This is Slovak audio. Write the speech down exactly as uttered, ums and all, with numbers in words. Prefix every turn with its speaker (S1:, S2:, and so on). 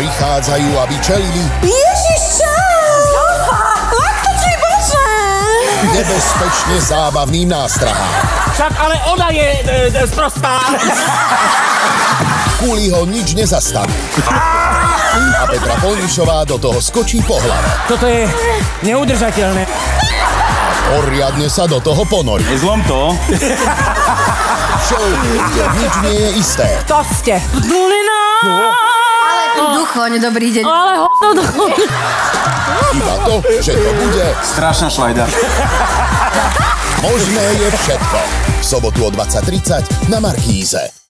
S1: Prichádzajú, aby čelili
S2: Ježiš, čas! Zúfa! Lakto ti bože!
S1: nebezpečne zábavným nástrahám.
S3: Však ale ona je e, e, sprostá.
S1: Kvôli ho nič nezastaví. A Petra Polnišová do toho skočí po hlave.
S3: Toto je neudržateľné.
S1: Poriadne sa do toho ponorí.
S4: Nezlom to.
S1: Show, kde nič nie je isté.
S2: To ste. Dulina!
S5: Ale tu duchoň, dobrý deň.
S2: Ale ho***o duchoň.
S1: Iba to, že to bude
S4: Strašná švajda.
S1: Možné je všetko. V sobotu o dvadsať tridsať na Markíze.